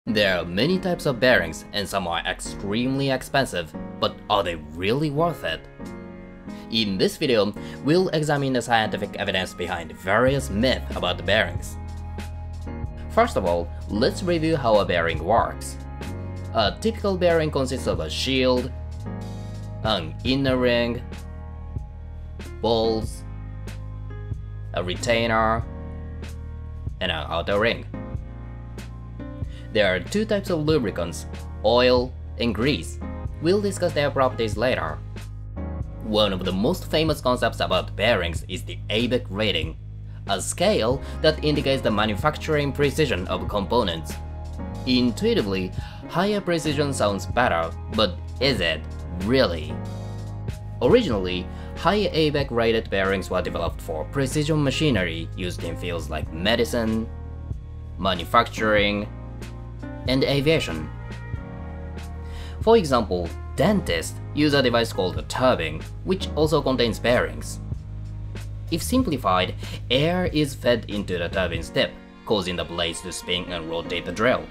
There are many types of bearings and some are extremely expensive, but are they really worth it? In this video, we'll examine the scientific evidence behind various myths about the bearings. First of all, let's review how a bearing works. A typical bearing consists of a shield, an inner ring, balls, a retainer, and an outer ring. There are two types of lubricants, oil and grease. We'll discuss their properties later. One of the most famous concepts about bearings is the ABEC rating, a scale that indicates the manufacturing precision of components. Intuitively, higher precision sounds better, but is it really? Originally, high ABEC rated bearings were developed for precision machinery used in fields like medicine, manufacturing, and aviation. For example, dentists use a device called a turbine, which also contains bearings. If simplified, air is fed into the turbine's tip, causing the blades to spin and rotate the drill.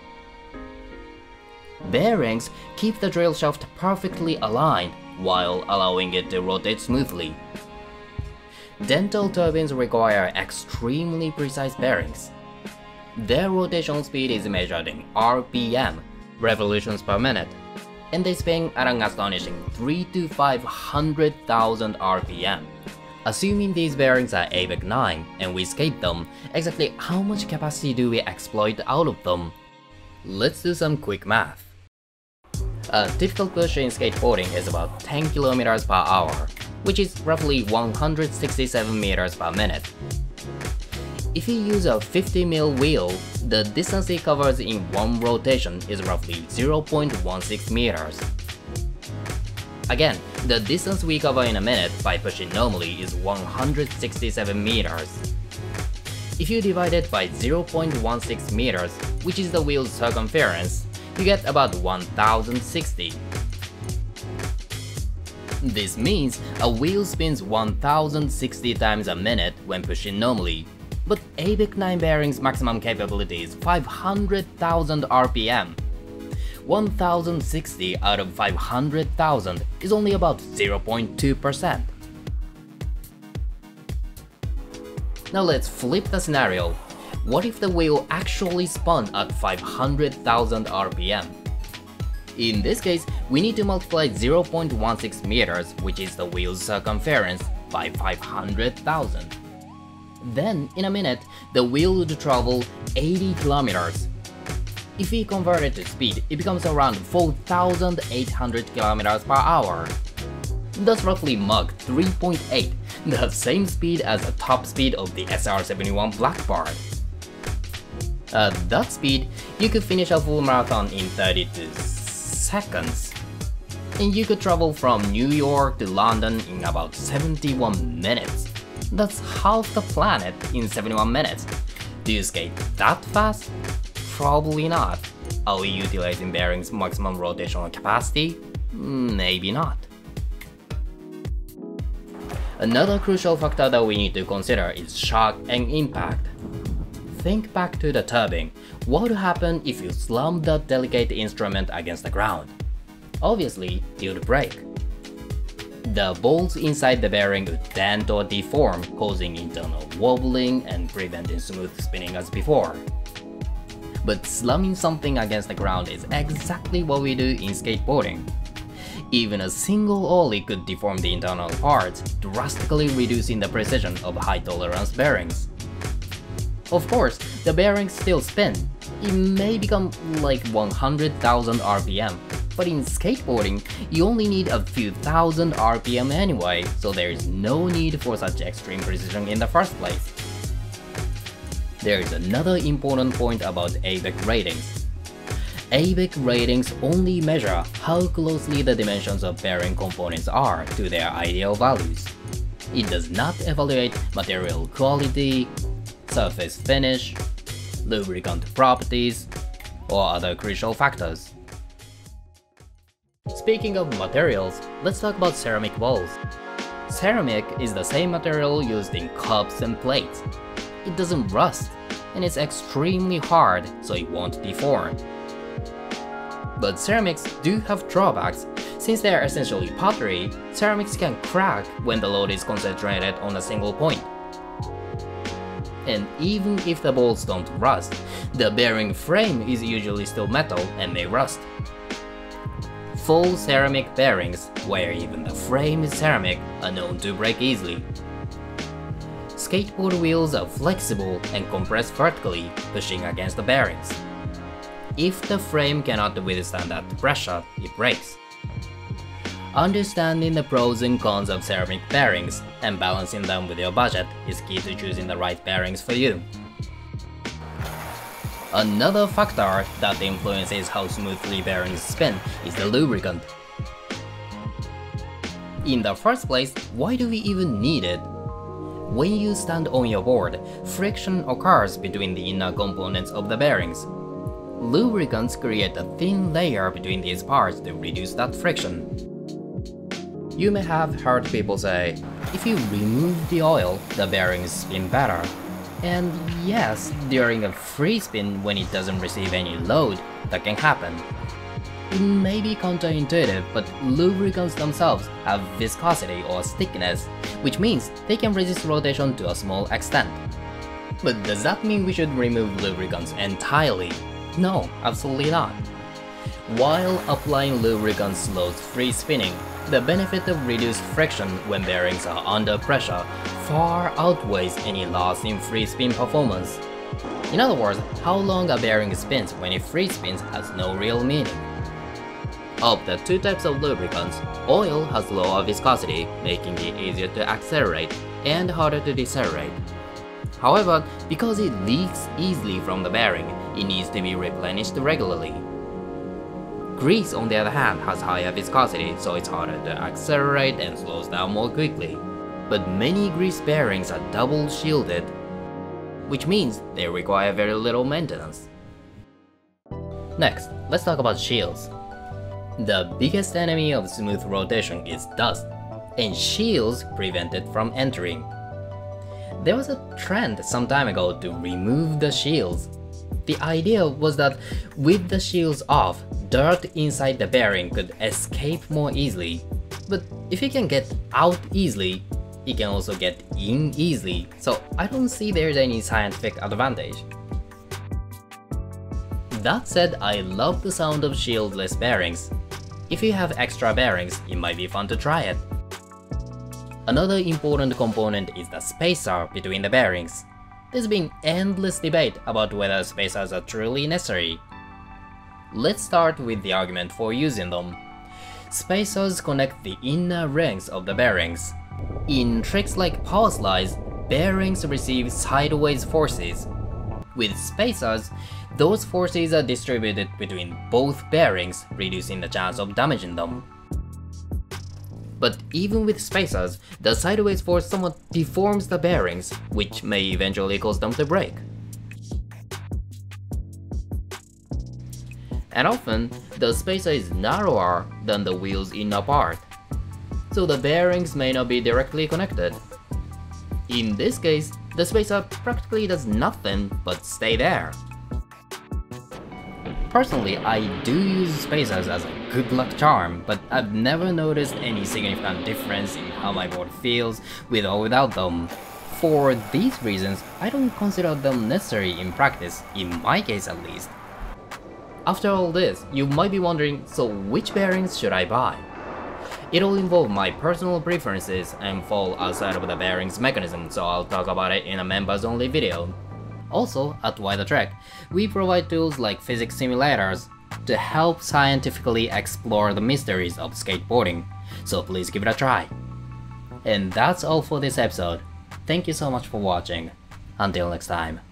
Bearings keep the drill shaft perfectly aligned while allowing it to rotate smoothly. Dental turbines require extremely precise bearings. Their rotational speed is measured in RPM, revolutions per minute, and they spin at an astonishing 300 to 500,000 RPM. Assuming these bearings are ABEC 9 and we skate them, exactly how much capacity do we exploit out of them? Let's do some quick math. A typical push in skateboarding is about 10 km per hour, which is roughly 167 meters per minute. If you use a 50mm wheel, the distance it covers in one rotation is roughly 0.16 meters. Again, the distance we cover in a minute by pushing normally is 167 meters. If you divide it by 0.16 meters, which is the wheel's circumference, you get about 1060. This means a wheel spins 1060 times a minute when pushing normally, but ABEC 9 bearings' maximum capability is 500,000 RPM. 1060 out of 500,000 is only about 0.2%. Now let's flip the scenario. What if the wheel actually spun at 500,000 RPM? In this case, we need to multiply 0.16 meters, which is the wheel's circumference, by 500,000. Then, in a minute, the wheel would travel 80 kilometers. If we convert it to speed, it becomes around 4,800 kilometers per hour. That's roughly Mach 3.8, the same speed as the top speed of the SR-71 Blackbird. At that speed, you could finish a full marathon in 32 seconds. And you could travel from New York to London in about 71 minutes. That's half the planet in 71 minutes. Do you skate that fast? Probably not. Are we utilizing bearings' maximum rotational capacity? Maybe not. Another crucial factor that we need to consider is shock and impact. Think back to the turbine. What would happen if you slammed that delicate instrument against the ground? Obviously, it would break. The bolts inside the bearing would dent or deform, causing internal wobbling and preventing smooth spinning as before. But slamming something against the ground is exactly what we do in skateboarding. Even a single ollie could deform the internal parts, drastically reducing the precision of high-tolerance bearings. Of course, the bearings still spin. It may become like 100,000 RPM, but in skateboarding, you only need a few thousand RPM anyway, so there is no need for such extreme precision in the first place. There is another important point about ABEC ratings. ABEC ratings only measure how closely the dimensions of bearing components are to their ideal values. It does not evaluate material quality, surface finish, lubricant properties, or other crucial factors. Speaking of materials, let's talk about ceramic balls. Ceramic is the same material used in cups and plates. It doesn't rust, and it's extremely hard, so it won't deform. But ceramics do have drawbacks. Since they are essentially pottery, ceramics can crack when the load is concentrated on a single point. And even if the bolts don't rust, the bearing frame is usually still metal and may rust. Full ceramic bearings, where even the frame is ceramic, are known to break easily. Skateboard wheels are flexible and compress vertically, pushing against the bearings. If the frame cannot withstand that pressure, it breaks. Understanding the pros and cons of ceramic bearings and balancing them with your budget is key to choosing the right bearings for you. Another factor that influences how smoothly bearings spin is the lubricant. In the first place, why do we even need it? When you stand on your board, friction occurs between the inner components of the bearings. Lubricants create a thin layer between these parts to reduce that friction. You may have heard people say, if you remove the oil, the bearings spin better. And yes, during a free spin when it doesn't receive any load, that can happen. It may be counterintuitive, but lubricants themselves have viscosity or stickiness, which means they can resist rotation to a small extent. But does that mean we should remove lubricants entirely? No, absolutely not. While applying lubricants slows free spinning, the benefit of reduced friction when bearings are under pressure far outweighs any loss in free spin performance. In other words, how long a bearing spins when it free spins has no real meaning. Of the two types of lubricants, oil has lower viscosity, making it easier to accelerate and harder to decelerate. However, because it leaks easily from the bearing, it needs to be replenished regularly. Grease, on the other hand, has higher viscosity, so it's harder to accelerate and slows down more quickly. But many grease bearings are double shielded, which means they require very little maintenance. Next, let's talk about shields. The biggest enemy of smooth rotation is dust, and shields prevent it from entering. There was a trend some time ago to remove the shields. The idea was that with the shields off, dirt inside the bearing could escape more easily. But if it can get out easily, it can also get in easily, so I don't see there's any scientific advantage. That said, I love the sound of shieldless bearings. If you have extra bearings, it might be fun to try it. Another important component is the spacer between the bearings. There's been endless debate about whether spacers are truly necessary. Let's start with the argument for using them. Spacers connect the inner rings of the bearings. In tricks like power slides, bearings receive sideways forces. With spacers, those forces are distributed between both bearings, reducing the chance of damaging them. But even with spacers, the sideways force somewhat deforms the bearings, which may eventually cause them to break. And often, the spacer is narrower than the wheel's inner part, so the bearings may not be directly connected. In this case, the spacer practically does nothing but stay there. Personally, I do use spacers as a good luck charm, but I've never noticed any significant difference in how my board feels with or without them. For these reasons, I don't consider them necessary in practice, in my case at least. After all this, you might be wondering, so which bearings should I buy? It'll involve my personal preferences and fall outside of the bearings mechanism, so I'll talk about it in a members only video. Also, at Why the Trek, we provide tools like physics simulators to help scientifically explore the mysteries of skateboarding, so please give it a try. And that's all for this episode. Thank you so much for watching. Until next time.